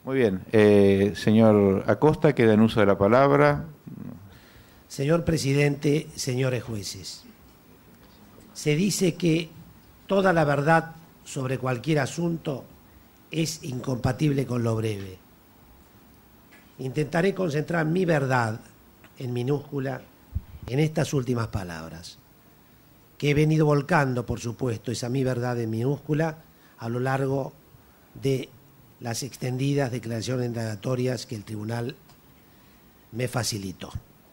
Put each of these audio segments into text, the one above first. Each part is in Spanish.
Muy bien. Señor Acosta, queda en uso de la palabra. Señor presidente, señores jueces, se dice que toda la verdad sobre cualquier asunto es incompatible con lo breve. Intentaré concentrar mi verdad, en minúscula, en estas últimas palabras, que he venido volcando, por supuesto, esa mi verdad en minúscula a lo largo de las extendidas declaraciones indagatorias que el tribunal me facilitó.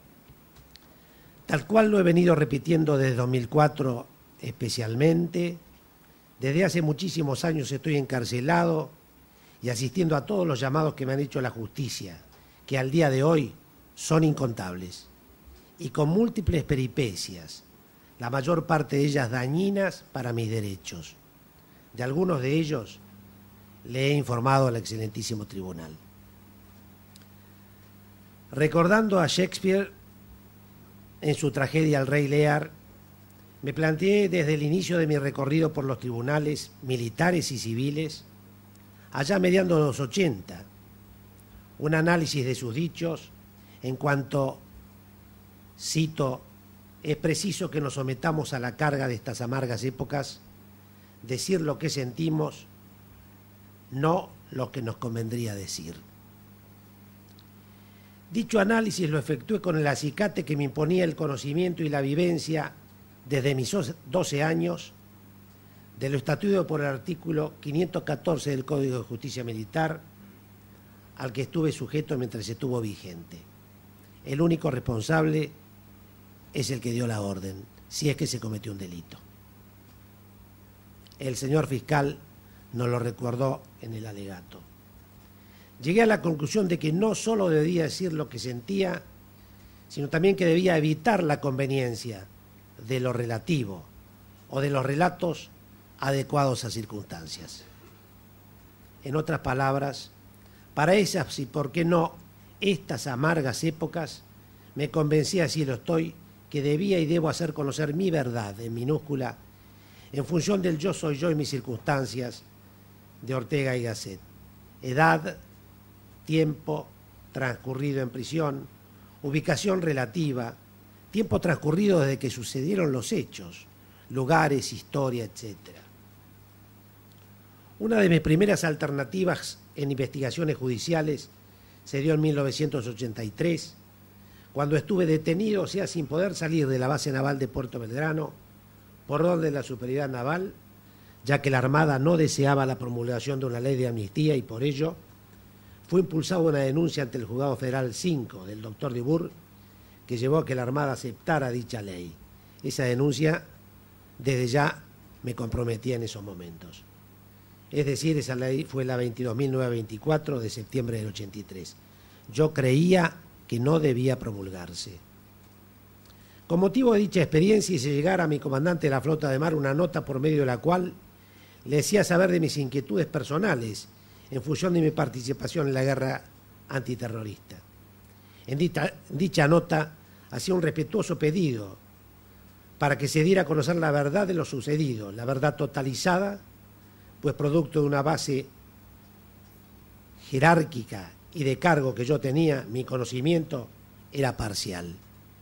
Tal cual lo he venido repitiendo desde 2004 especialmente, desde hace muchísimos años estoy encarcelado y asistiendo a todos los llamados que me han hecho la justicia, que al día de hoy son incontables y con múltiples peripecias, la mayor parte de ellas dañinas para mis derechos. De algunos de ellos le he informado al excelentísimo tribunal. Recordando a Shakespeare en su tragedia El Rey Lear, me planteé desde el inicio de mi recorrido por los tribunales militares y civiles, allá mediando los 80, un análisis de sus dichos en cuanto, cito, es preciso que nos sometamos a la carga de estas amargas épocas, decir lo que sentimos, no lo que nos convendría decir. Dicho análisis lo efectué con el acicate que me imponía el conocimiento y la vivencia desde mis 12 años de lo estatuido por el artículo 514 del Código de Justicia Militar, al que estuve sujeto mientras estuvo vigente. El único responsable es el que dio la orden, si es que se cometió un delito. El señor fiscal nos lo recordó en el alegato. Llegué a la conclusión de que no solo debía decir lo que sentía, sino también que debía evitar la conveniencia de lo relativo o de los relatos adecuados a circunstancias. En otras palabras, para esas y por qué no estas amargas épocas, me convencí, así lo estoy, que debía y debo hacer conocer mi verdad en minúscula en función del yo soy yo y mis circunstancias de Ortega y Gasset. Edad, tiempo transcurrido en prisión, ubicación relativa, tiempo transcurrido desde que sucedieron los hechos, lugares, historia, etc. Una de mis primeras alternativas en investigaciones judiciales se dio en 1983, cuando estuve detenido, o sea, sin poder salir de la base naval de Puerto Belgrano, por orden de la superioridad naval, ya que la Armada no deseaba la promulgación de una ley de amnistía y por ello fue impulsada una denuncia ante el Juzgado Federal 5 del doctor Dibur, que llevó a que la Armada aceptara dicha ley. Esa denuncia, desde ya, me comprometía en esos momentos. Es decir, esa ley fue la 22.924 de septiembre del 83. Yo creía que no debía promulgarse. Con motivo de dicha experiencia hice llegar a mi comandante de la flota de mar una nota por medio de la cual le decía saber de mis inquietudes personales en función de mi participación en la guerra antiterrorista. En dicha nota hacía un respetuoso pedido para que se diera a conocer la verdad de lo sucedido, la verdad totalizada, pues producto de una base jerárquica y de cargo que yo tenía, mi conocimiento era parcial.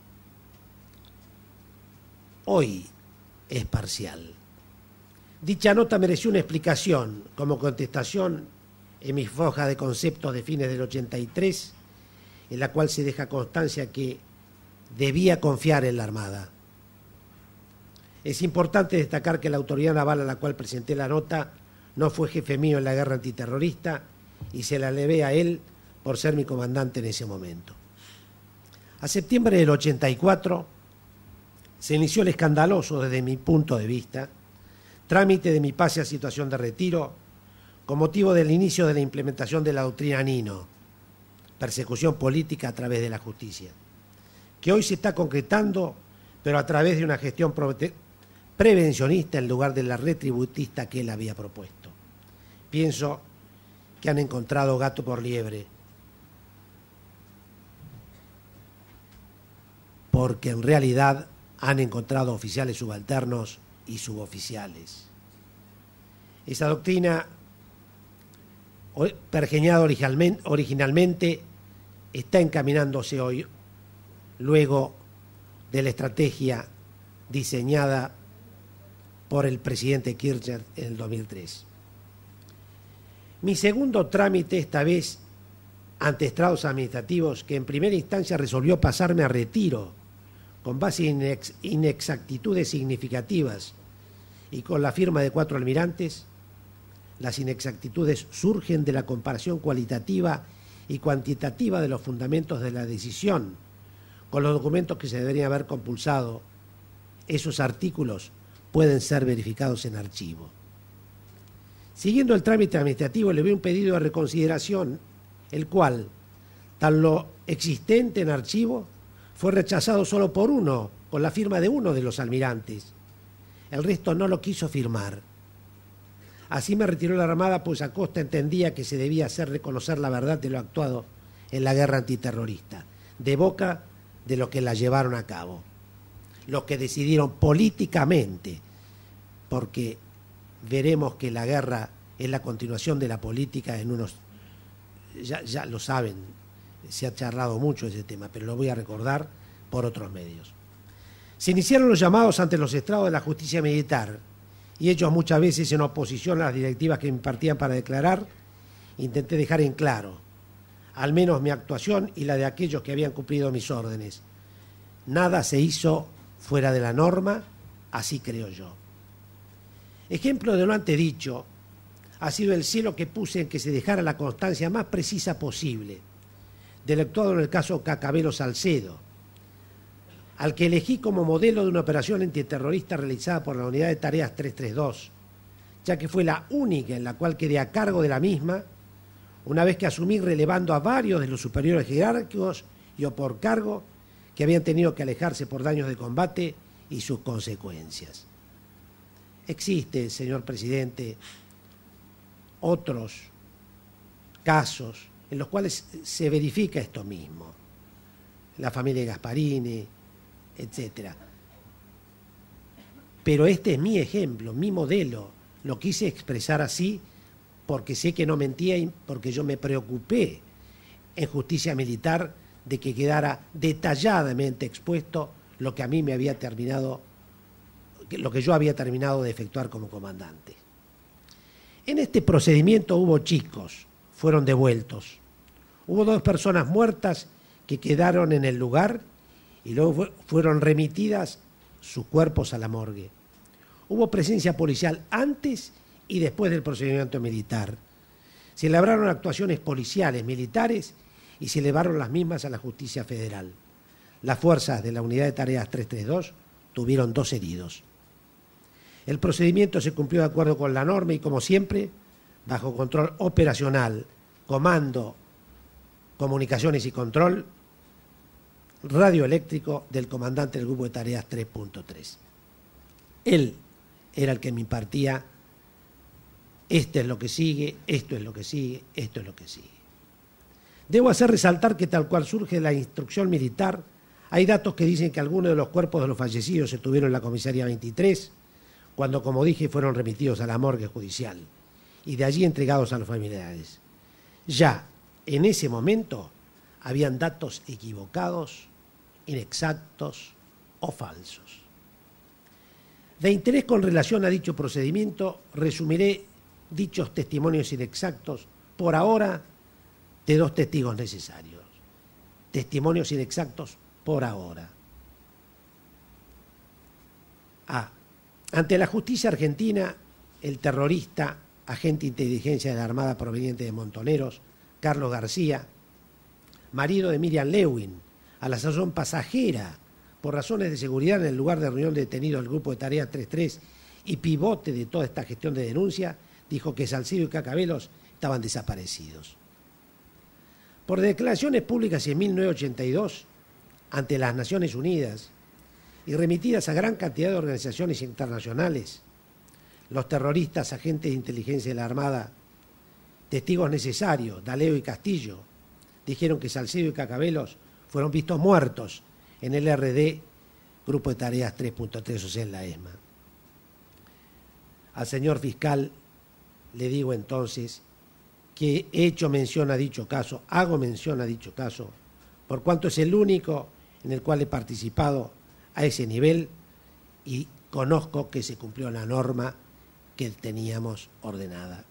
Hoy es parcial. Dicha nota mereció una explicación como contestación en mis fojas de conceptos de fines del 83, en la cual se deja constancia que debía confiar en la Armada. Es importante destacar que la autoridad naval a la cual presenté la nota no fue jefe mío en la guerra antiterrorista y se la elevé a él por ser mi comandante en ese momento. A septiembre del 84 se inició el escandaloso, desde mi punto de vista, trámite de mi pase a situación de retiro con motivo del inicio de la implementación de la doctrina Nino, persecución política a través de la justicia, que hoy se está concretando, pero a través de una gestión prevencionista en lugar de la retributista que él había propuesto. Pienso que han encontrado gato por liebre, porque en realidad han encontrado oficiales subalternos y suboficiales. Esa doctrina pergeñado originalmente, está encaminándose hoy, luego de la estrategia diseñada por el presidente Kirchner en el 2003. Mi segundo trámite, esta vez ante estrados administrativos, que en primera instancia resolvió pasarme a retiro con base en inexactitudes significativas y con la firma de 4 almirantes. Las inexactitudes surgen de la comparación cualitativa y cuantitativa de los fundamentos de la decisión con los documentos que se deberían haber compulsado. Esos artículos pueden ser verificados en archivo. Siguiendo el trámite administrativo, le doy un pedido de reconsideración, el cual, tal lo existente en archivo, fue rechazado solo por uno, con la firma de uno de los almirantes. El resto no lo quiso firmar. Así me retiró la Armada, pues Acosta entendía que se debía hacer reconocer la verdad de lo actuado en la guerra antiterrorista, de boca de los que la llevaron a cabo, los que decidieron políticamente, porque veremos que la guerra es la continuación de la política en unos... Ya lo saben, se ha charlado mucho ese tema, pero lo voy a recordar por otros medios. Se iniciaron los llamados ante los estrados de la justicia militar, y ellos muchas veces en oposición a las directivas que me impartían para declarar, intenté dejar en claro, al menos mi actuación y la de aquellos que habían cumplido mis órdenes. Nada se hizo fuera de la norma, así creo yo. Ejemplo de lo antedicho ha sido el celo que puse en que se dejara la constancia más precisa posible del actuado en el caso Cacabelo Salcedo, al que elegí como modelo de una operación antiterrorista realizada por la Unidad de Tareas 332, ya que fue la única en la cual quedé a cargo de la misma, una vez que asumí relevando a varios de los superiores jerárquicos y o por cargo que habían tenido que alejarse por daños de combate y sus consecuencias. Existe, señor presidente, otros casos en los cuales se verifica esto mismo. La familia Gasparini, etcétera. Pero este es mi ejemplo, mi modelo. Lo quise expresar así porque sé que no mentía y porque yo me preocupé en justicia militar de que quedara detalladamente expuesto lo que a mí me había terminado, lo que yo había terminado de efectuar como comandante. En este procedimiento hubo chicos, fueron devueltos. Hubo 2 personas muertas que quedaron en el lugar y luego fueron remitidas sus cuerpos a la morgue. Hubo presencia policial antes y después del procedimiento militar. Se elaboraron actuaciones policiales, militares, y se elevaron las mismas a la justicia federal. Las fuerzas de la Unidad de Tareas 332 tuvieron 2 heridos. El procedimiento se cumplió de acuerdo con la norma y, como siempre, bajo control operacional, comando, comunicaciones y control radioeléctrico del comandante del Grupo de Tareas 3.3. Él era el que me impartía: esto es lo que sigue, esto es lo que sigue, esto es lo que sigue. Debo hacer resaltar que tal cual surge la instrucción militar, hay datos que dicen que algunos de los cuerpos de los fallecidos se tuvieron en la comisaría 23, cuando, como dije, fueron remitidos a la morgue judicial y de allí entregados a los familiares. Ya en ese momento habían datos equivocados, inexactos o falsos. De interés con relación a dicho procedimiento, resumiré dichos testimonios inexactos, por ahora, de 2 testigos necesarios. Testimonios inexactos por ahora. A. Ante la justicia argentina, el terrorista, agente de inteligencia de la Armada proveniente de Montoneros, Carlos García, marido de Miriam Lewin, a la sazón pasajera por razones de seguridad en el lugar de reunión de detenidos del Grupo de Tareas 33 y pivote de toda esta gestión de denuncia, dijo que Salcedo y Cacabelos estaban desaparecidos. Por declaraciones públicas en 1982 ante las Naciones Unidas y remitidas a gran cantidad de organizaciones internacionales, los terroristas, agentes de inteligencia de la Armada, testigos necesarios, D'Aleo y Castillo, dijeron que Salcedo y Cacabelos fueron vistos muertos en el RD, Grupo de Tareas 3.3, o sea, en la ESMA. Al señor fiscal le digo entonces que he hecho mención a dicho caso, hago mención a dicho caso, por cuanto es el único en el cual he participado a ese nivel y conozco que se cumplió la norma que teníamos ordenada.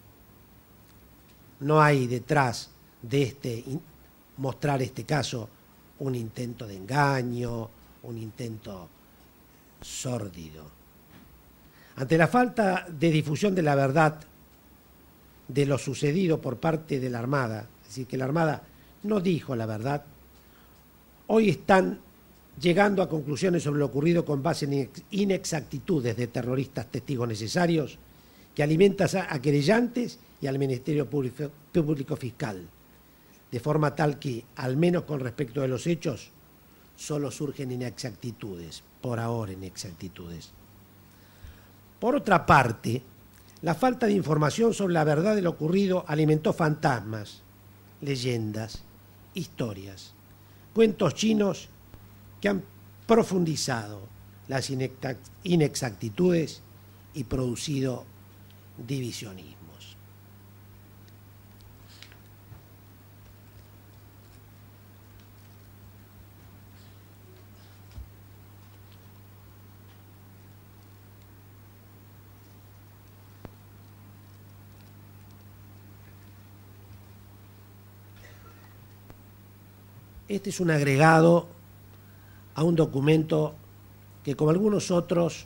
No hay detrás de mostrar este caso un intento de engaño, un intento sórdido. Ante la falta de difusión de la verdad de lo sucedido por parte de la Armada, es decir, que la Armada no dijo la verdad, hoy están llegando a conclusiones sobre lo ocurrido con base en inexactitudes de terroristas testigos necesarios que alimentan a querellantes y al Ministerio Público Fiscal, de forma tal que, al menos con respecto de los hechos, solo surgen inexactitudes, por ahora inexactitudes. Por otra parte, la falta de información sobre la verdad de lo ocurrido alimentó fantasmas, leyendas, historias, cuentos chinos que han profundizado las inexactitudes y producido divisionismos. Este es un agregado a un documento que, como algunos otros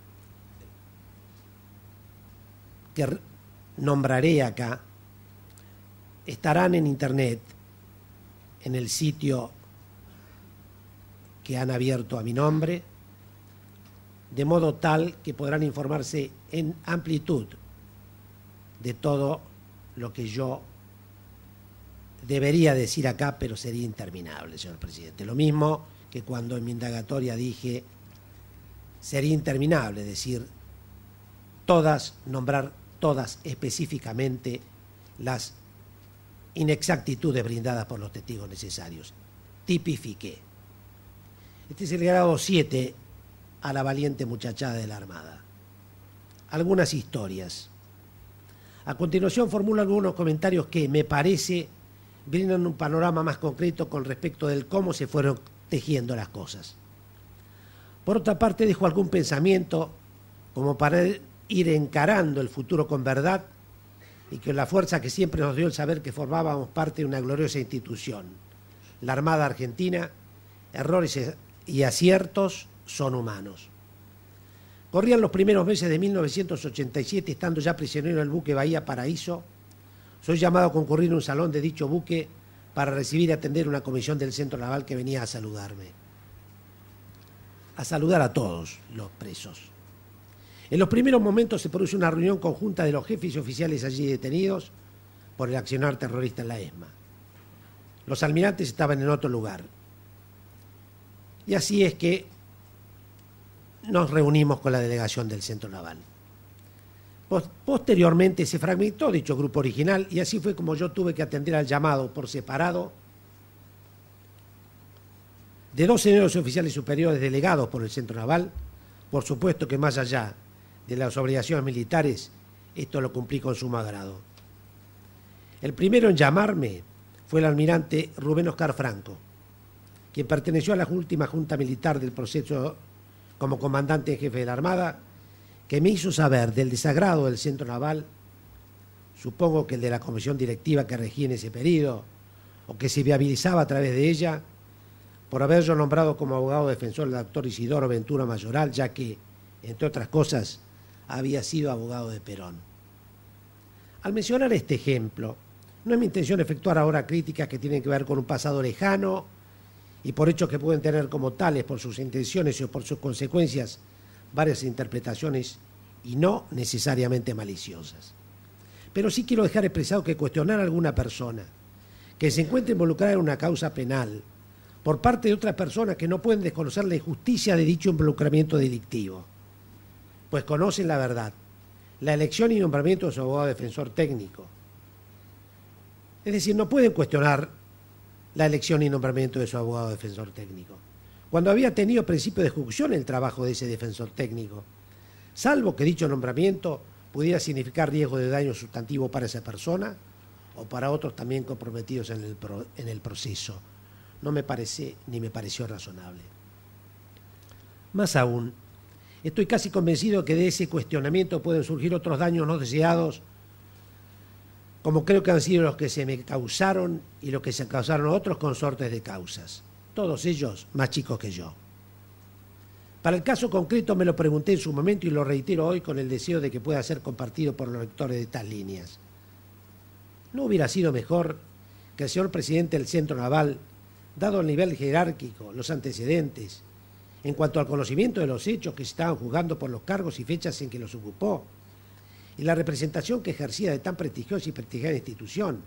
que nombraré acá, estarán en internet, en el sitio que han abierto a mi nombre, de modo tal que podrán informarse en amplitud de todo lo que yo debería decir acá, pero sería interminable, señor presidente. Lo mismo que cuando en mi indagatoria dije, sería interminable decir todas, nombrar todas específicamente las inexactitudes brindadas por los testigos necesarios. Tipifiqué. Este es el grado 7 a la valiente muchachada de la Armada. Algunas historias. A continuación formulo algunos comentarios que, me parece, brindan un panorama más concreto con respecto del cómo se fueron tejiendo las cosas. Por otra parte, dejo algún pensamiento como para ir encarando el futuro con verdad y con la fuerza que siempre nos dio el saber que formábamos parte de una gloriosa institución. La Armada Argentina, errores y aciertos son humanos. Corrían los primeros meses de 1987, estando ya prisionero en el buque Bahía Paraíso. Soy llamado a concurrir en un salón de dicho buque para recibir y atender una comisión del Centro Naval que venía a saludarme. A saludar a todos los presos. En los primeros momentos se produce una reunión conjunta de los jefes y oficiales allí detenidos por el accionar terrorista en la ESMA. Los almirantes estaban en otro lugar. Y así es que nos reunimos con la delegación del Centro Naval. Posteriormente se fragmentó dicho grupo original y así fue como yo tuve que atender al llamado por separado de dos señores oficiales superiores delegados por el Centro Naval. Por supuesto que más allá de las obligaciones militares, esto lo cumplí con sumo agrado. El primero en llamarme fue el almirante Rubén Oscar Franco, quien perteneció a la última junta militar del proceso como comandante en jefe de la Armada, que me hizo saber del desagrado del Centro Naval, supongo que el de la comisión directiva que regía en ese periodo, o que se viabilizaba a través de ella, por haber yo nombrado como abogado defensor al doctor Isidoro Ventura Mayoral, ya que, entre otras cosas, había sido abogado de Perón. Al mencionar este ejemplo, no es mi intención efectuar ahora críticas que tienen que ver con un pasado lejano y por hechos que pueden tener como tales, por sus intenciones o por sus consecuencias, varias interpretaciones y no necesariamente maliciosas. Pero sí quiero dejar expresado que cuestionar a alguna persona que se encuentre involucrada en una causa penal por parte de otras personas que no pueden desconocer la injusticia de dicho involucramiento delictivo, pues conocen la verdad, la elección y nombramiento de su abogado defensor técnico. Es decir, no pueden cuestionar la elección y nombramiento de su abogado defensor técnico, cuando había tenido principio de ejecución el trabajo de ese defensor técnico, salvo que dicho nombramiento pudiera significar riesgo de daño sustantivo para esa persona o para otros también comprometidos en el proceso. No me parece ni me pareció razonable. Más aún, estoy casi convencido que de ese cuestionamiento pueden surgir otros daños no deseados, como creo que han sido los que se me causaron y los que se causaron a otros consortes de causas, todos ellos más chicos que yo. Para el caso concreto me lo pregunté en su momento y lo reitero hoy con el deseo de que pueda ser compartido por los lectores de estas líneas. ¿No hubiera sido mejor que el señor presidente del Centro Naval, dado el nivel jerárquico, los antecedentes, en cuanto al conocimiento de los hechos que se estaban juzgando por los cargos y fechas en que los ocupó, y la representación que ejercía de tan prestigiosa y prestigiada institución,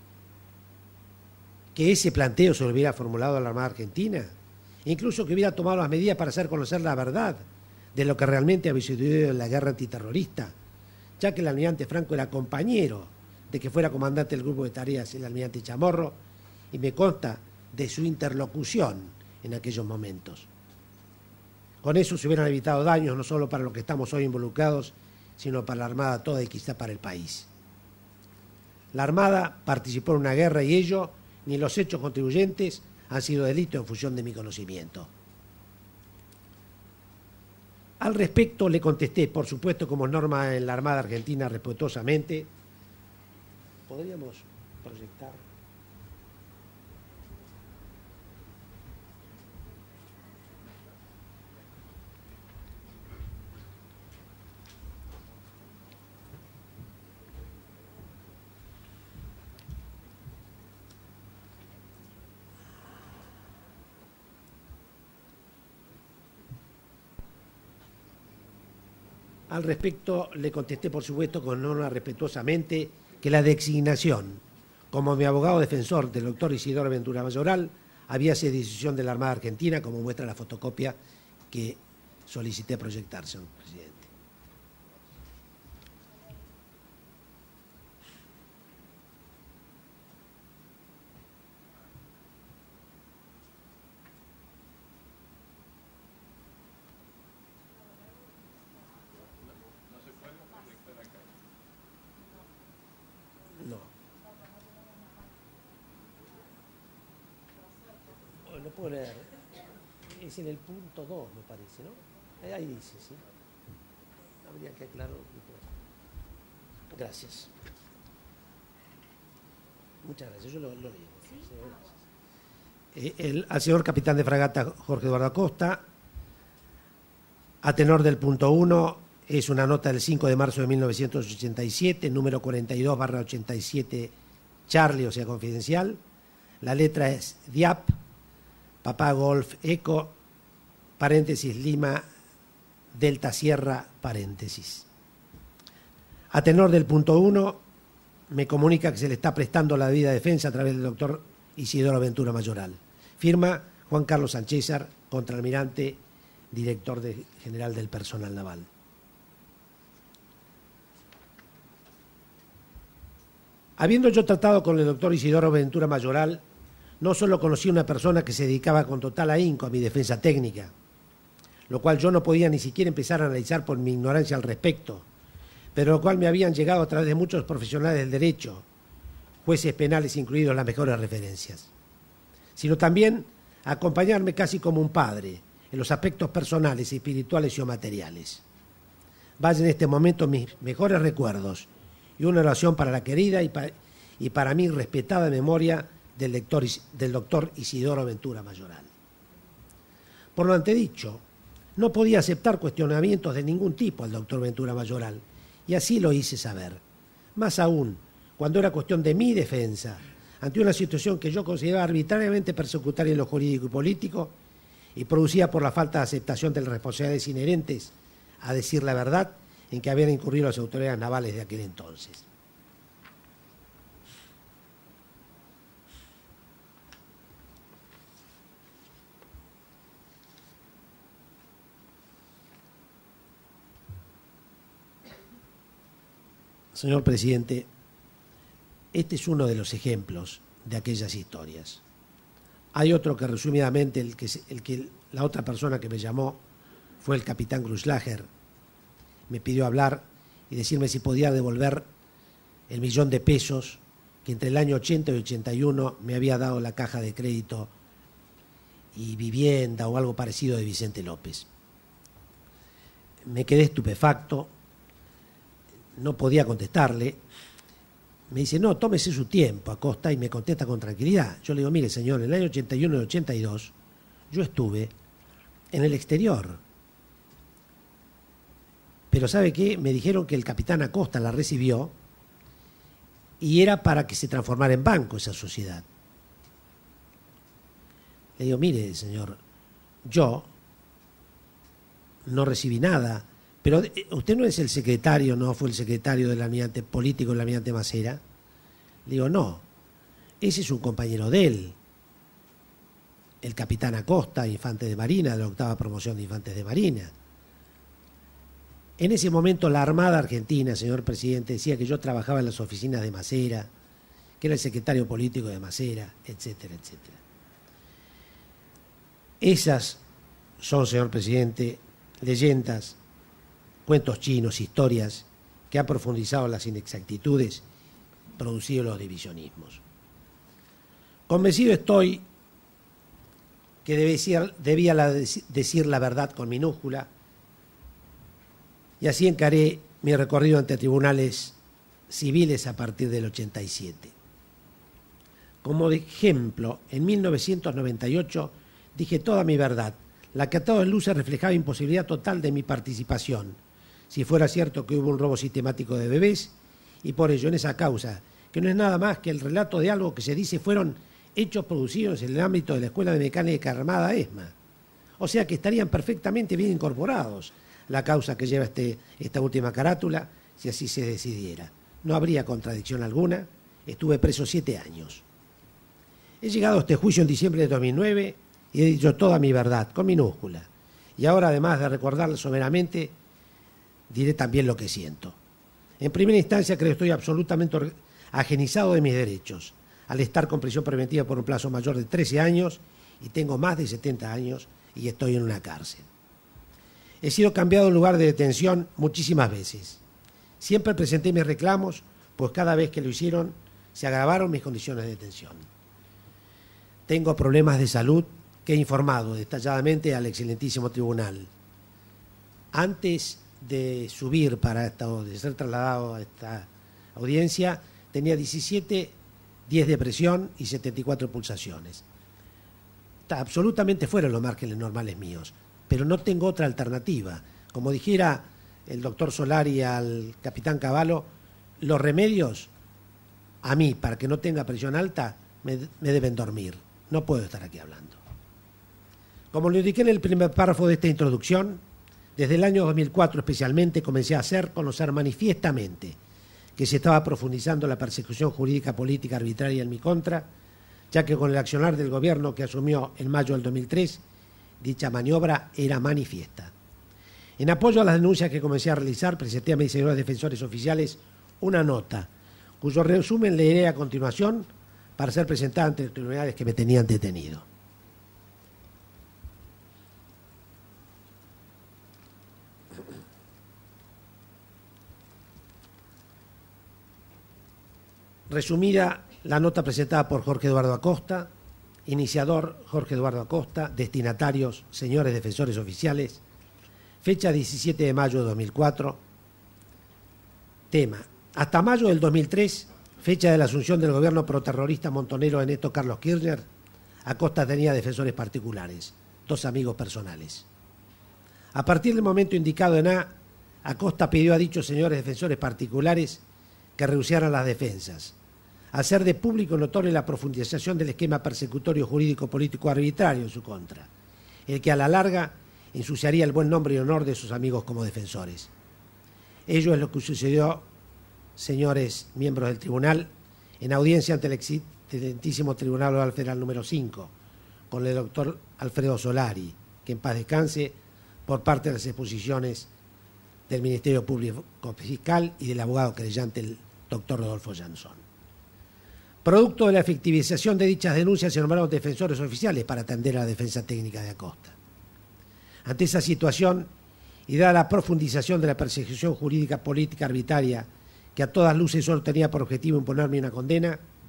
que ese planteo se lo hubiera formulado a la Armada Argentina, e incluso que hubiera tomado las medidas para hacer conocer la verdad de lo que realmente había sucedido en la guerra antiterrorista, ya que el almirante Franco era compañero de que fuera comandante del grupo de tareas el almirante Chamorro, y me consta de su interlocución en aquellos momentos. Con eso se hubieran evitado daños no solo para los que estamos hoy involucrados, sino para la Armada toda y quizá para el país. La Armada participó en una guerra y ello, ni los hechos contribuyentes, han sido delitos en función de mi conocimiento. Al respecto le contesté, por supuesto, como norma en la Armada Argentina, respetuosamente. ¿Podríamos proyectar? Al respecto, le contesté, por supuesto, con norma respetuosamente, que la designación como mi abogado defensor del doctor Isidoro Ventura Mayoral había sido decisión de la Armada Argentina, como muestra la fotocopia que solicité proyectar, señor presidente. No puedo leer. Es en el punto 2, me parece, ¿no? Ahí dice, sí. Habría que aclararlo. Gracias. Muchas gracias. Yo lo leo. ¿Sí? Al señor capitán de fragata Jorge Eduardo Acosta, a tenor del punto 1, es una nota del 5 de marzo de 1987, número 42/87 Charlie, o sea, confidencial. La letra es DIAP, Papá Golf Eco, paréntesis Lima, Delta Sierra, paréntesis. A tenor del punto 1, me comunica que se le está prestando la debida defensa a través del doctor Isidoro Ventura Mayoral. Firma Juan Carlos Sanchezar, contraalmirante, director general del personal naval. Habiendo yo tratado con el doctor Isidoro Ventura Mayoral, no solo conocí a una persona que se dedicaba con total ahínco a mi defensa técnica, lo cual yo no podía ni siquiera empezar a analizar por mi ignorancia al respecto, pero lo cual me habían llegado a través de muchos profesionales del derecho, jueces penales incluidos las mejores referencias, sino también a acompañarme casi como un padre en los aspectos personales, espirituales y o materiales. Vaya en este momento mis mejores recuerdos y una oración para la querida y para mí respetada memoria del doctor Isidoro Ventura Mayoral. Por lo antedicho, no podía aceptar cuestionamientos de ningún tipo al doctor Ventura Mayoral, y así lo hice saber. Más aún, cuando era cuestión de mi defensa, ante una situación que yo consideraba arbitrariamente persecutoria en lo jurídico y político, y producida por la falta de aceptación de las responsabilidades inherentes a decir la verdad en que habían incurrido las autoridades navales de aquel entonces. Señor presidente, este es uno de los ejemplos de aquellas historias. Hay otro que resumidamente, la otra persona que me llamó fue el capitán Gruslager. Me pidió hablar y decirme si podía devolver el $1.000.000 que entre el año 80 y 81 me había dado la caja de crédito y vivienda o algo parecido de Vicente López. Me quedé estupefacto, no podía contestarle. Me dice, no, tómese su tiempo, Acosta, y me contesta con tranquilidad. Yo le digo, mire, señor, en el año 81 y 82 yo estuve en el exterior. Pero ¿sabe qué? Me dijeron que el capitán Acosta la recibió y era para que se transformara en banco esa sociedad. Le digo, mire, señor, yo no recibí nada, pero usted no es el secretario, no fue el secretario del almirante político del almirante Macera. Le digo, no, ese es un compañero de él, el capitán Acosta, infante de Marina, de la 8ª promoción de infantes de Marina. En ese momento la Armada Argentina, señor presidente, decía que yo trabajaba en las oficinas de Macera, que era el secretario político de Macera, etcétera, etcétera. Esas son, señor presidente, leyendas, cuentos chinos, historias que han profundizado las inexactitudes, producido los divisionismos. Convencido estoy que debía decir la verdad con minúscula, y así encaré mi recorrido ante tribunales civiles a partir del 87. Como de ejemplo, en 1998 dije toda mi verdad, la que a todas luces reflejaba imposibilidad total de mi participación, si fuera cierto que hubo un robo sistemático de bebés, y por ello en esa causa, que no es nada más que el relato de algo que se dice fueron hechos producidos en el ámbito de la Escuela de Mecánica Armada ESMA. O sea que estarían perfectamente bien incorporados la causa que lleva esta última carátula, si así se decidiera. No habría contradicción alguna, estuve preso 7 años. He llegado a este juicio en diciembre de 2009 y he dicho toda mi verdad, con minúscula. Y ahora, además de recordarla someramente, diré también lo que siento. En primera instancia, creo que estoy absolutamente ajenizado de mis derechos, al estar con prisión preventiva por un plazo mayor de 13 años y tengo más de 70 años y estoy en una cárcel. He sido cambiado en lugar de detención muchísimas veces. Siempre presenté mis reclamos, pues cada vez que lo hicieron se agravaron mis condiciones de detención. Tengo problemas de salud que he informado detalladamente al excelentísimo tribunal. Antes de subir de ser trasladado a esta audiencia, tenía 17, 10 de presión y 74 pulsaciones. Está absolutamente fuera de los márgenes normales míos, pero no tengo otra alternativa. Como dijera el doctor Solari al capitán Cavallo, los remedios a mí, para que no tenga presión alta, me deben dormir. No puedo estar aquí hablando. Como lo indiqué en el primer párrafo de esta introducción, desde el año 2004 especialmente comencé a hacer conocer manifiestamente que se estaba profundizando la persecución jurídica política arbitraria en mi contra, ya que con el accionar del gobierno que asumió en mayo del 2003, dicha maniobra era manifiesta. En apoyo a las denuncias que comencé a realizar, presenté a mis señores defensores oficiales una nota, cuyo resumen leeré a continuación para ser presentada ante los tribunales que me tenían detenido. Resumida la nota presentada por Jorge Eduardo Acosta, iniciador Jorge Eduardo Acosta, destinatarios señores defensores oficiales, fecha 17 de mayo de 2004, tema, hasta mayo del 2003, fecha de la asunción del gobierno proterrorista montonero Ernesto Carlos Kirchner, Acosta tenía defensores particulares, 2 amigos personales. A partir del momento indicado en A, Acosta pidió a dichos señores defensores particulares que renunciaran a las defensas, hacer de público notorio la profundización del esquema persecutorio jurídico político arbitrario en su contra, el que a la larga ensuciaría el buen nombre y honor de sus amigos como defensores. Ello es lo que sucedió, señores miembros del tribunal, en audiencia ante el excelentísimo Tribunal Oral Federal número 5, con el doctor Alfredo Solari, que en paz descanse, por parte de las exposiciones del Ministerio Público Fiscal y del abogado querellante, el doctor Rodolfo Jansson. Producto de la efectivización de dichas denuncias, se nombraron defensores oficiales para atender a la defensa técnica de Acosta. Ante esa situación, y dada la profundización de la persecución jurídica política arbitraria, que a todas luces solo tenía por objetivo imponerme una condena,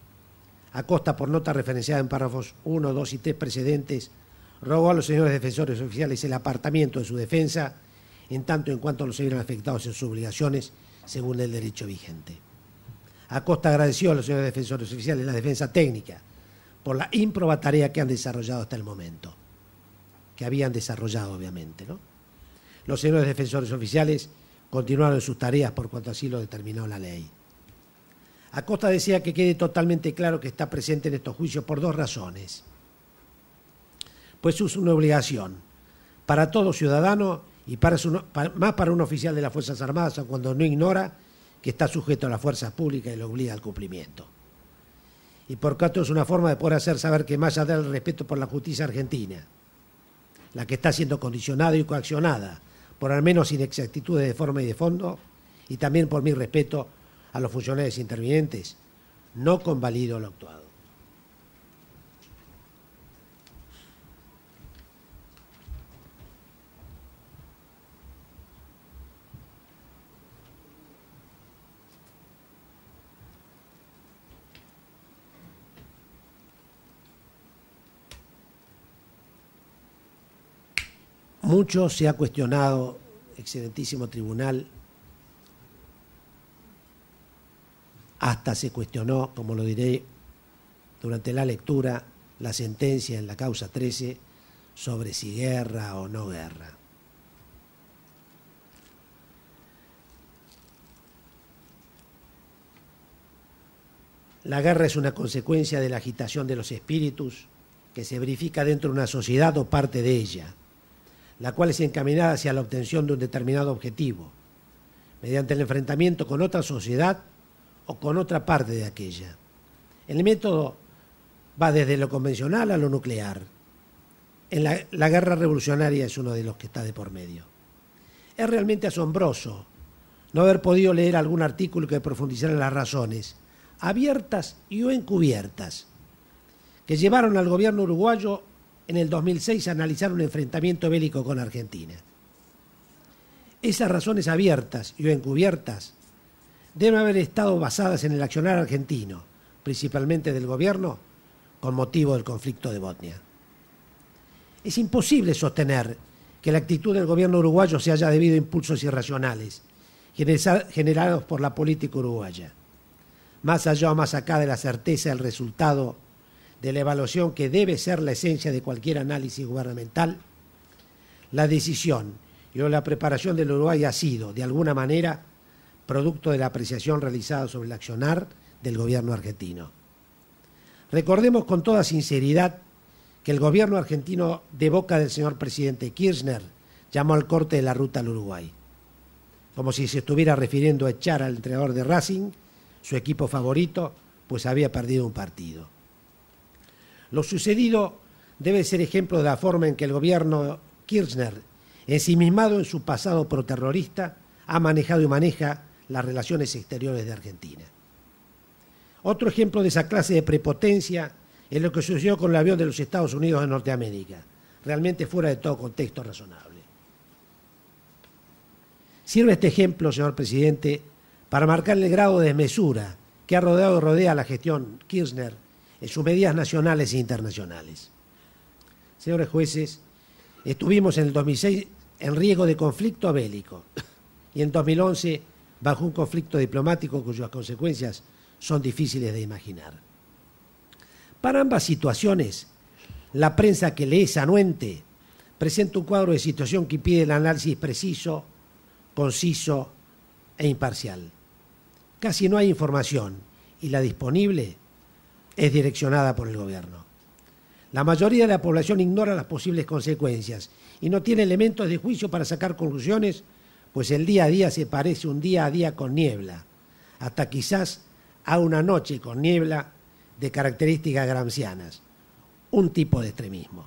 Acosta, por nota referenciada en párrafos 1, 2 y 3 precedentes, rogó a los señores defensores oficiales el apartamiento de su defensa, en tanto en cuanto los se vieron afectados en sus obligaciones según el derecho vigente. Acosta agradeció a los señores defensores oficiales la defensa técnica por la ímproba tarea que han desarrollado hasta el momento, que habían desarrollado obviamente, ¿no? Los señores defensores oficiales continuaron sus tareas por cuanto así lo determinó la ley. Acosta desea que quede totalmente claro que está presente en estos juicios por dos razones. Pues es una obligación para todo ciudadano y más para un oficial de las Fuerzas Armadas, cuando no ignora que está sujeto a las fuerzas públicas y lo obliga al cumplimiento. Y por tanto es una forma de poder hacer saber que más allá del respeto por la justicia argentina, la que está siendo condicionada y coaccionada por al menos inexactitudes de forma y de fondo, y también por mi respeto a los funcionarios intervinientes, no convalido lo actuado. Mucho se ha cuestionado, excelentísimo tribunal, hasta se cuestionó, como lo diré durante la lectura, la sentencia en la causa 13 sobre si guerra o no guerra. La guerra es una consecuencia de la agitación de los espíritus que se verifica dentro de una sociedad o parte de ella, la cual es encaminada hacia la obtención de un determinado objetivo, mediante el enfrentamiento con otra sociedad o con otra parte de aquella. El método va desde lo convencional a lo nuclear. La guerra revolucionaria es uno de los que está de por medio. Es realmente asombroso no haber podido leer algún artículo que profundizara en las razones, abiertas y o encubiertas, que llevaron al gobierno uruguayo en el 2006 a analizar un enfrentamiento bélico con Argentina. Esas razones abiertas y o encubiertas deben haber estado basadas en el accionar argentino, principalmente del gobierno, con motivo del conflicto de Bosnia. Es imposible sostener que la actitud del gobierno uruguayo se haya debido a impulsos irracionales, generados por la política uruguaya. Más allá o más acá de la certeza del resultado de la evaluación que debe ser la esencia de cualquier análisis gubernamental, la decisión y la preparación del Uruguay ha sido, de alguna manera, producto de la apreciación realizada sobre el accionar del gobierno argentino. Recordemos con toda sinceridad que el gobierno argentino, de boca del señor presidente Kirchner, llamó al corte de la ruta al Uruguay, como si se estuviera refiriendo a echar al entrenador de Racing, su equipo favorito, pues había perdido un partido. Lo sucedido debe ser ejemplo de la forma en que el gobierno Kirchner, ensimismado en su pasado proterrorista, ha manejado y maneja las relaciones exteriores de Argentina. Otro ejemplo de esa clase de prepotencia es lo que sucedió con el avión de los Estados Unidos de Norteamérica, realmente fuera de todo contexto razonable. Sirve este ejemplo, señor presidente, para marcar el grado de desmesura que ha rodeado y rodea la gestión Kirchner en sus medidas nacionales e internacionales. Señores jueces, estuvimos en el 2006 en riesgo de conflicto bélico y en 2011 bajo un conflicto diplomático cuyas consecuencias son difíciles de imaginar. Para ambas situaciones, la prensa que lee es anuente, presenta un cuadro de situación que impide el análisis preciso, conciso e imparcial. Casi no hay información y la disponible es direccionada por el gobierno. La mayoría de la población ignora las posibles consecuencias y no tiene elementos de juicio para sacar conclusiones, pues el día a día se parece un día a día con niebla, hasta quizás a una noche con niebla de características gramscianas, un tipo de extremismo.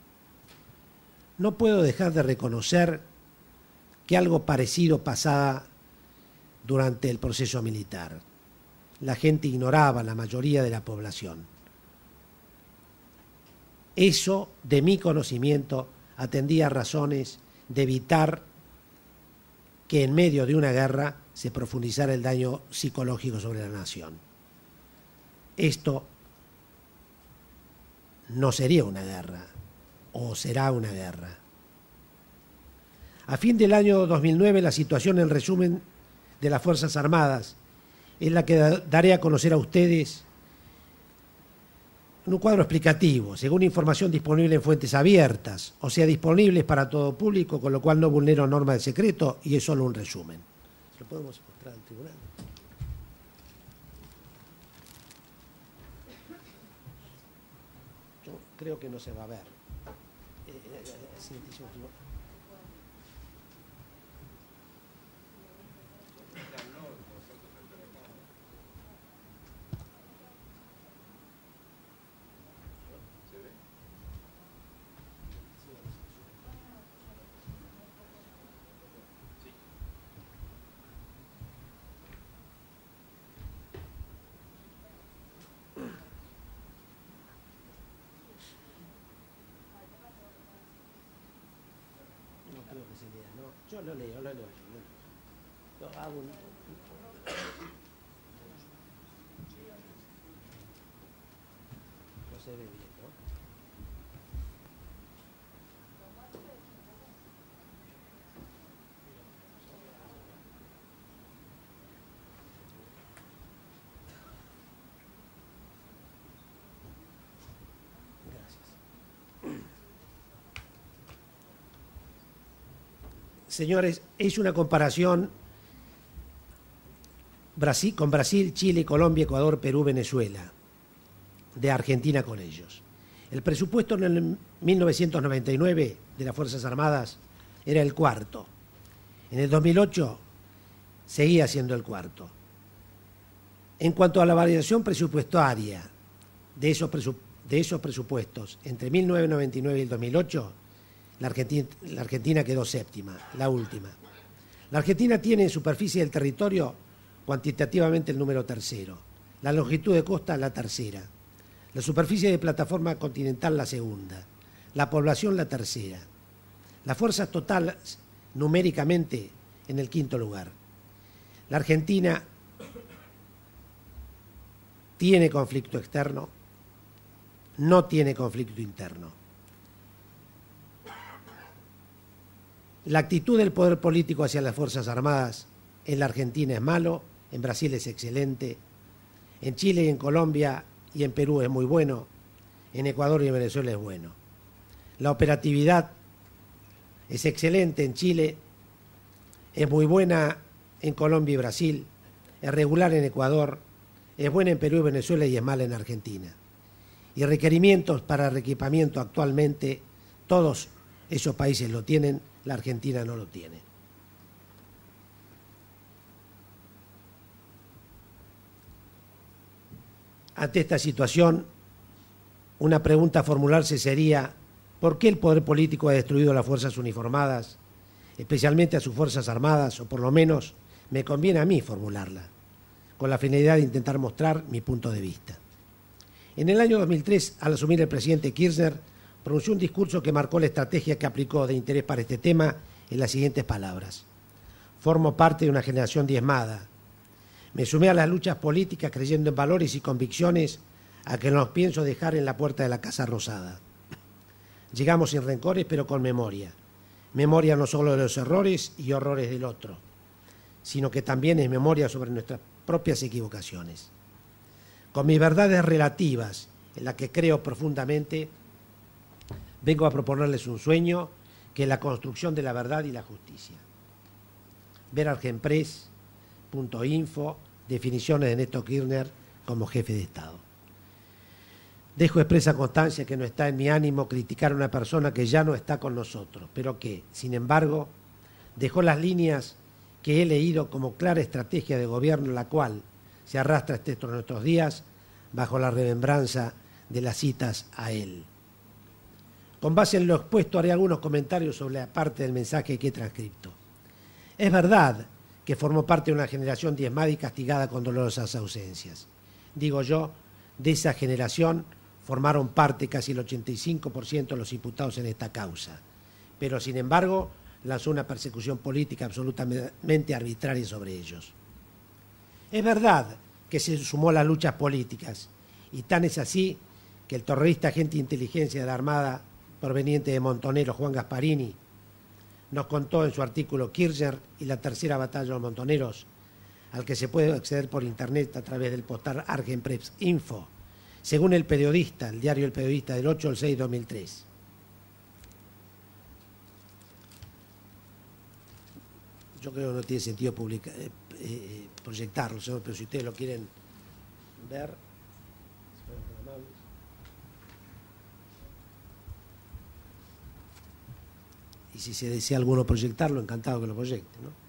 No puedo dejar de reconocer que algo parecido pasaba durante el proceso militar. La gente ignoraba, la mayoría de la población. Eso, de mi conocimiento, atendía a razones de evitar que en medio de una guerra se profundizara el daño psicológico sobre la nación. Esto no sería una guerra, o será una guerra. A fin del año 2009, la situación, en resumen, de las Fuerzas Armadas es la que daré a conocer a ustedes en un cuadro explicativo, según información disponible en fuentes abiertas, o sea, disponibles para todo público, con lo cual no vulnero normas de secreto y es solo un resumen. ¿Lo podemos mostrar al tribunal? Yo creo que no se va a ver. Yo lo leo. Yo hago un... No se ve bien, ¿no? Gracias. Señores, es una comparación con Brasil, Chile, Colombia, Ecuador, Perú, Venezuela, de Argentina con ellos. El presupuesto en el 1999 de las Fuerzas Armadas era el cuarto. En el 2008 seguía siendo el cuarto. En cuanto a la variación presupuestaria de esos presupuestos entre 1999 y el 2008, la Argentina quedó séptima, la última. La Argentina tiene en superficie del territorio cuantitativamente el número tercero, la longitud de costa la tercera, la superficie de plataforma continental la segunda, la población la tercera, las fuerzas totales numéricamente en el quinto lugar. La Argentina tiene conflicto externo, no tiene conflicto interno. La actitud del poder político hacia las Fuerzas Armadas en la Argentina es malo, en Brasil es excelente, en Chile y en Colombia y en Perú es muy bueno, en Ecuador y en Venezuela es bueno. La operatividad es excelente en Chile, es muy buena en Colombia y Brasil, es regular en Ecuador, es buena en Perú y Venezuela y es mala en Argentina. Y requerimientos para reequipamiento actualmente, todos esos países lo tienen, la Argentina no lo tiene. Ante esta situación, una pregunta a formularse sería: ¿por qué el poder político ha destruido a las fuerzas uniformadas, especialmente a sus Fuerzas Armadas? O por lo menos me conviene a mí formularla, con la finalidad de intentar mostrar mi punto de vista. En el año 2003, al asumir el presidente Kirchner, pronunció un discurso que marcó la estrategia que aplicó de interés para este tema en las siguientes palabras: formo parte de una generación diezmada. Me sumé a las luchas políticas creyendo en valores y convicciones a que no los pienso dejar en la puerta de la Casa Rosada. Llegamos sin rencores, pero con memoria. Memoria no solo de los errores y horrores del otro, sino que también es memoria sobre nuestras propias equivocaciones. Con mis verdades relativas, en las que creo profundamente, vengo a proponerles un sueño, que es la construcción de la verdad y la justicia. Ver argenpress.info, definiciones de Néstor Kirchner como jefe de Estado. Dejo expresa constancia que no está en mi ánimo criticar a una persona que ya no está con nosotros, pero que, sin embargo, dejó las líneas que he leído como clara estrategia de gobierno, la cual se arrastra hasta estos nuestros días bajo la remembranza de las citas a él. Con base en lo expuesto, haré algunos comentarios sobre la parte del mensaje que he transcrito. Es verdad que formó parte de una generación diezmada y castigada con dolorosas ausencias. Digo yo, de esa generación formaron parte casi el 85% de los imputados en esta causa, pero sin embargo lanzó una persecución política absolutamente arbitraria sobre ellos. Es verdad que se sumó a las luchas políticas, y tan es así que el terrorista agente de inteligencia de la Armada proveniente de Montoneros, Juan Gasparini, nos contó en su artículo Kirchner y la tercera batalla de los Montoneros, al que se puede acceder por internet a través del portal Argenpress Info, según el periodista, el diario El Periodista del 8/6/2003. Yo creo que no tiene sentido proyectarlo, pero si ustedes lo quieren ver. Y si se desea alguno proyectarlo, encantado que lo proyecte, ¿no?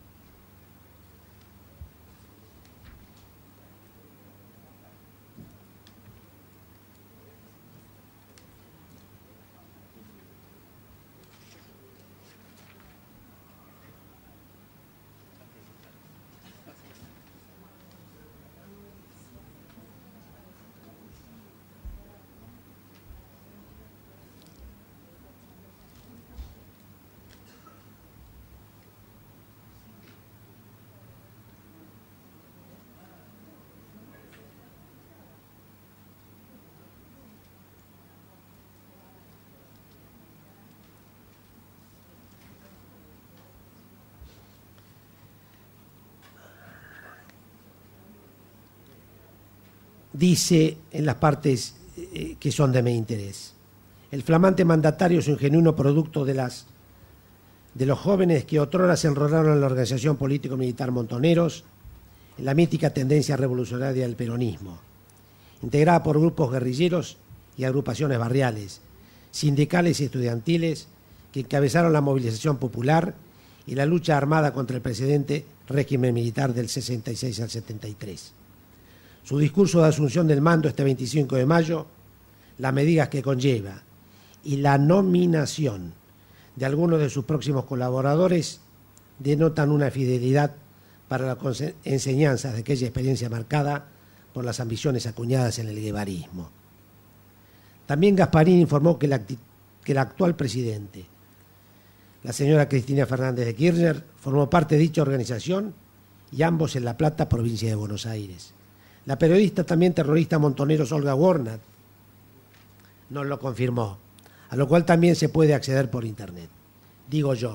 Dice en las partes que son de mi interés: el flamante mandatario es un genuino producto de los jóvenes que otrora se enrolaron en la organización político-militar Montoneros, en la mítica tendencia revolucionaria del peronismo, integrada por grupos guerrilleros y agrupaciones barriales, sindicales y estudiantiles, que encabezaron la movilización popular y la lucha armada contra el precedente régimen militar del 66 al 73. Su discurso de asunción del mando este 25 de mayo, las medidas que conlleva y la nominación de algunos de sus próximos colaboradores denotan una fidelidad para las enseñanzas de aquella experiencia marcada por las ambiciones acuñadas en el guevarismo. También Gasparini informó que el actual presidente, la señora Cristina Fernández de Kirchner, formó parte de dicha organización y ambos en La Plata, provincia de Buenos Aires. La periodista también terrorista Montoneros Olga Warnat nos lo confirmó, a lo cual también se puede acceder por internet. Digo yo,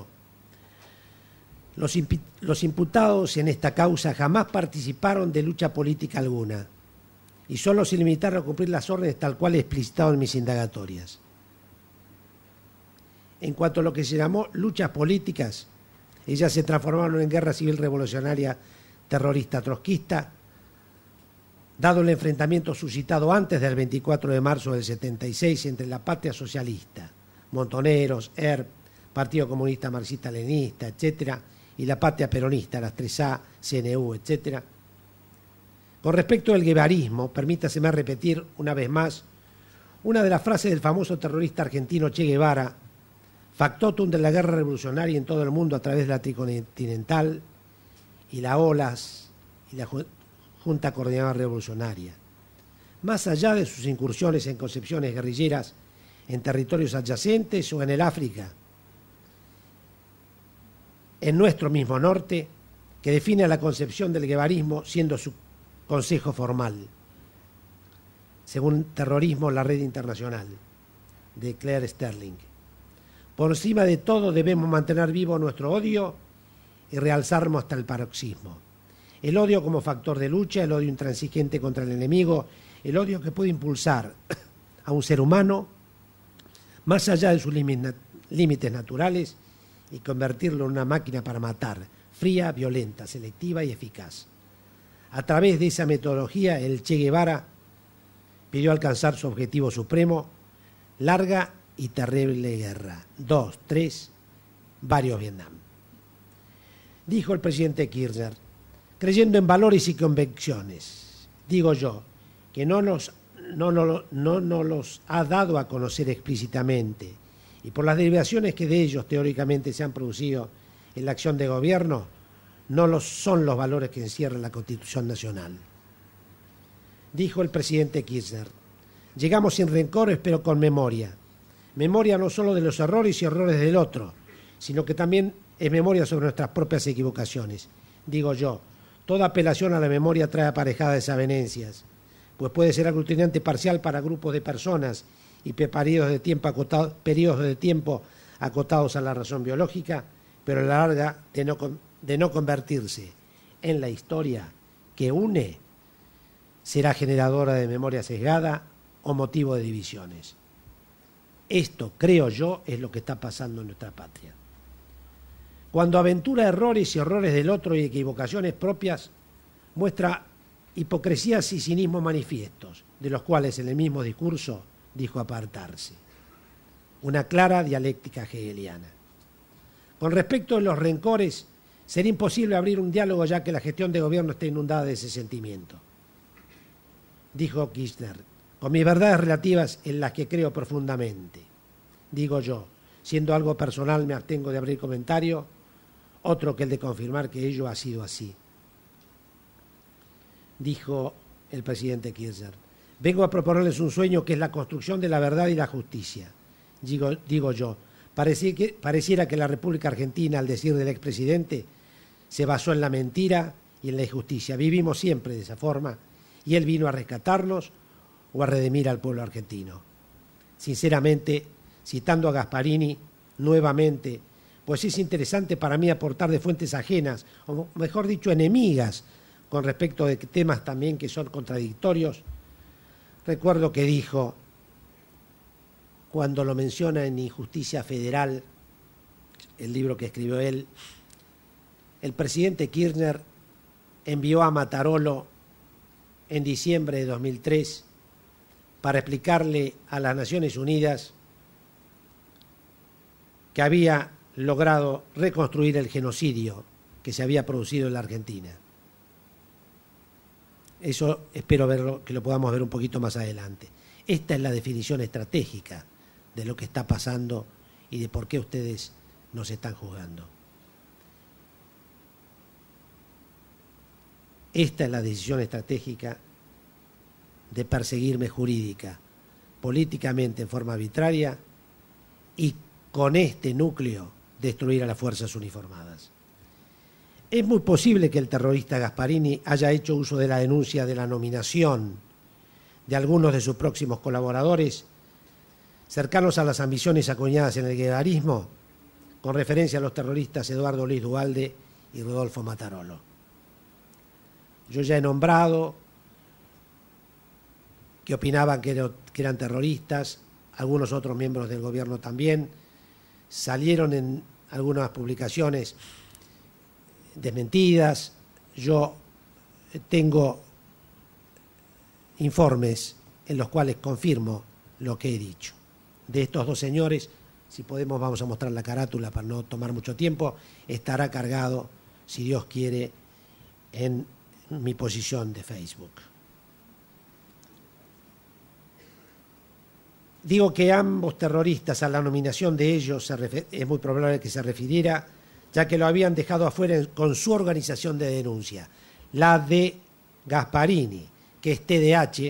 los imputados en esta causa jamás participaron de lucha política alguna y solo se limitaron a cumplir las órdenes tal cual explicitado en mis indagatorias. En cuanto a lo que se llamó luchas políticas, ellas se transformaron en guerra civil revolucionaria terrorista trotskista, dado el enfrentamiento suscitado antes del 24 de marzo del 76 entre la Patria Socialista, Montoneros, ERP, Partido Comunista Marxista-Leninista, etcétera, y la Patria Peronista, las 3A, CNU, etcétera. Con respecto al guevarismo, permítaseme repetir una vez más una de las frases del famoso terrorista argentino Che Guevara, factotum de la guerra revolucionaria en todo el mundo a través de la Tricontinental y la OLAS y la Junta Coordinadora Revolucionaria. Más allá de sus incursiones en concepciones guerrilleras en territorios adyacentes o en el África, en nuestro mismo norte, que define la concepción del guevarismo siendo su consejo formal, según Terrorismo, la Red Internacional, de Claire Sterling. Por encima de todo debemos mantener vivo nuestro odio y realzarlo hasta el paroxismo. El odio como factor de lucha, el odio intransigente contra el enemigo, el odio que puede impulsar a un ser humano más allá de sus límites naturales y convertirlo en una máquina para matar, fría, violenta, selectiva y eficaz. A través de esa metodología, el Che Guevara pidió alcanzar su objetivo supremo: larga y terrible guerra. 2, 3, varios Vietnam. Dijo el presidente Kirchner, creyendo en valores y convicciones. Digo yo, que no nos los ha dado a conocer explícitamente, y por las derivaciones que de ellos teóricamente se han producido en la acción de gobierno, no son los valores que encierra la Constitución Nacional. Dijo el presidente Kirchner, llegamos sin rencores pero con memoria. Memoria no solo de los errores y errores del otro, sino que también es memoria sobre nuestras propias equivocaciones. Digo yo, toda apelación a la memoria trae aparejada desavenencias, pues puede ser aglutinante parcial para grupos de personas y periodos de tiempo acotados a la razón biológica, pero a la larga de no convertirse en la historia que une, será generadora de memoria sesgada o motivo de divisiones. Esto, creo yo, es lo que está pasando en nuestra patria. Cuando aventura errores y horrores del otro y equivocaciones propias, muestra hipocresías y cinismo manifiestos, de los cuales en el mismo discurso dijo apartarse. Una clara dialéctica hegeliana. Con respecto a los rencores, sería imposible abrir un diálogo ya que la gestión de gobierno está inundada de ese sentimiento. Dijo Kirchner, con mis verdades relativas en las que creo profundamente. Digo yo, siendo algo personal me abstengo de abrir comentario, otro que el de confirmar que ello ha sido así. Dijo el presidente Kirchner, vengo a proponerles un sueño que es la construcción de la verdad y la justicia. Digo yo, pareciera que la República Argentina, al decir del expresidente, se basó en la mentira y en la injusticia. Vivimos siempre de esa forma y él vino a rescatarnos o a redimir al pueblo argentino. Sinceramente, citando a Gasparini nuevamente, pues es interesante para mí aportar de fuentes ajenas, o mejor dicho, enemigas, con respecto de temas también que son contradictorios. Recuerdo que dijo, cuando lo menciona en Injusticia Federal, el libro que escribió él, el presidente Kirchner envió a Matarolo en diciembre de 2003 para explicarle a las Naciones Unidas que había logrado reconstruir el genocidio que se había producido en la Argentina. Eso espero verlo, que lo podamos ver un poquito más adelante. Esta es la definición estratégica de lo que está pasando y de por qué ustedes nos están juzgando. Esta es la decisión estratégica de perseguirme jurídica, políticamente en forma arbitraria y con este núcleo destruir a las fuerzas uniformadas. Es muy posible que el terrorista Gasparini haya hecho uso de la denuncia de la nominación de algunos de sus próximos colaboradores cercanos a las ambiciones acuñadas en el guevarismo, con referencia a los terroristas Eduardo Luis Duhalde y Rodolfo Matarolo. Yo ya he nombrado que opinaban que eran terroristas, algunos otros miembros del gobierno también, salieron en algunas publicaciones desmentidas. Yo tengo informes en los cuales confirmo lo que he dicho. De estos dos señores, si podemos vamos a mostrar la carátula para no tomar mucho tiempo, estará cargado, si Dios quiere, en mi posición de Facebook. Digo que ambos terroristas, a la nominación de ellos es muy probable que se refiriera, ya que lo habían dejado afuera con su organización de denuncia, la de Gasparini, que es TDH,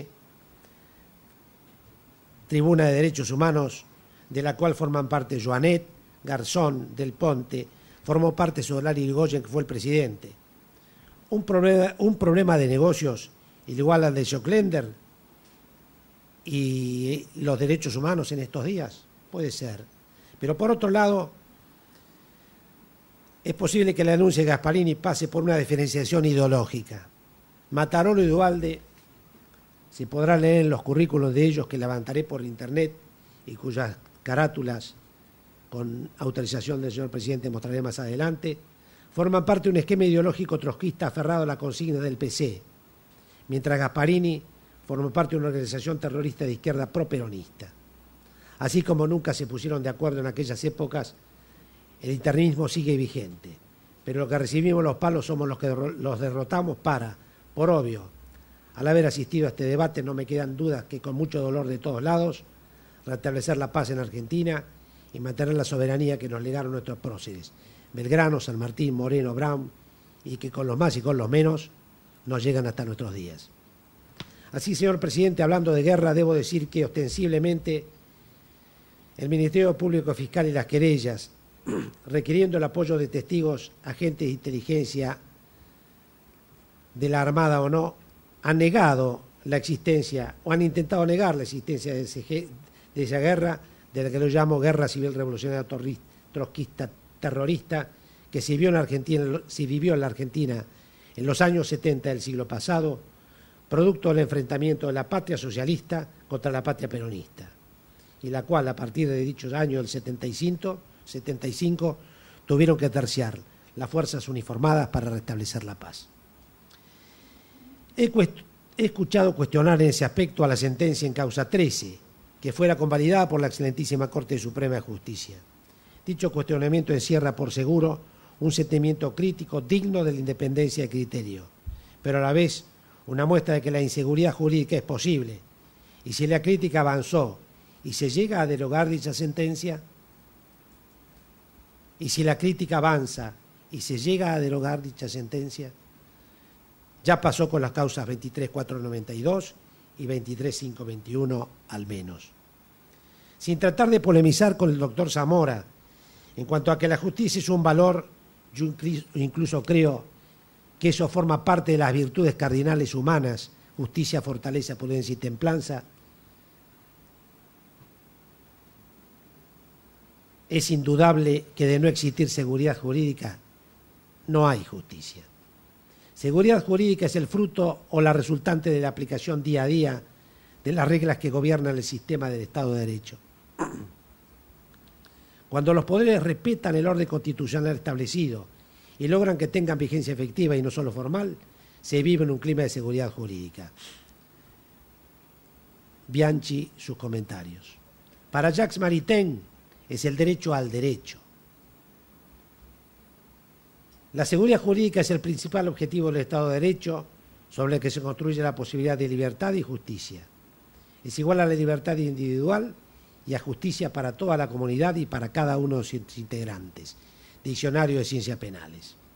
Tribuna de Derechos Humanos, de la cual forman parte Joanet, Garzón, Del Ponte, formó parte Solari Irigoyen, que fue el presidente. Un problema de negocios igual al de Schocklender y los derechos humanos en estos días, puede ser. Pero por otro lado, es posible que la denuncia de Gasparini pase por una diferenciación ideológica. Matarolo y Duhalde se podrá leer en los currículos de ellos que levantaré por internet y cuyas carátulas, con autorización del señor presidente, mostraré más adelante, forman parte de un esquema ideológico trotskista aferrado a la consigna del PC, mientras Gasparini formó parte de una organización terrorista de izquierda pro-peronista. Así como nunca se pusieron de acuerdo en aquellas épocas, el internismo sigue vigente, pero los que recibimos los palos somos los que los derrotamos por obvio, al haber asistido a este debate no me quedan dudas que con mucho dolor de todos lados, restablecer la paz en Argentina y mantener la soberanía que nos legaron nuestros próceres, Belgrano, San Martín, Moreno, Brown, y que con los más y con los menos nos llegan hasta nuestros días. Así, señor presidente, hablando de guerra, debo decir que ostensiblemente el Ministerio Público Fiscal y las querellas, requiriendo el apoyo de testigos, agentes de inteligencia de la Armada o no, han negado la existencia, o han intentado negar la existencia de esa guerra, de la que lo llamo guerra civil revolucionaria trotskista terrorista, que se vivió en la Argentina en los años 70 del siglo pasado, producto del enfrentamiento de la patria socialista contra la patria peronista, y la cual a partir de dichos años del 75 tuvieron que terciar las fuerzas uniformadas para restablecer la paz. He escuchado cuestionar en ese aspecto a la sentencia en causa 13, que fuera convalidada por la excelentísima Corte Suprema de Justicia. Dicho cuestionamiento encierra por seguro un sentimiento crítico digno de la independencia de criterio, pero a la vez una muestra de que la inseguridad jurídica es posible, y si la crítica avanzó y se llega a derogar dicha sentencia, ya pasó con las causas 23.492 y 23.521 al menos. Sin tratar de polemizar con el doctor Zamora en cuanto a que la justicia es un valor, yo incluso creo que eso forma parte de las virtudes cardinales humanas, justicia, fortaleza, prudencia y templanza, es indudable que de no existir seguridad jurídica, no hay justicia. Seguridad jurídica es el fruto o la resultante de la aplicación día a día de las reglas que gobiernan el sistema del Estado de Derecho. Cuando los poderes respetan el orden constitucional establecido y logran que tengan vigencia efectiva y no solo formal, se vive en un clima de seguridad jurídica. Bianchi, sus comentarios. Para Jacques Maritain es el derecho al derecho. La seguridad jurídica es el principal objetivo del Estado de Derecho, sobre el que se construye la posibilidad de libertad y justicia. Es igual a la libertad individual y a justicia para toda la comunidad y para cada uno de sus integrantes. Diccionario de Ciencias Penales.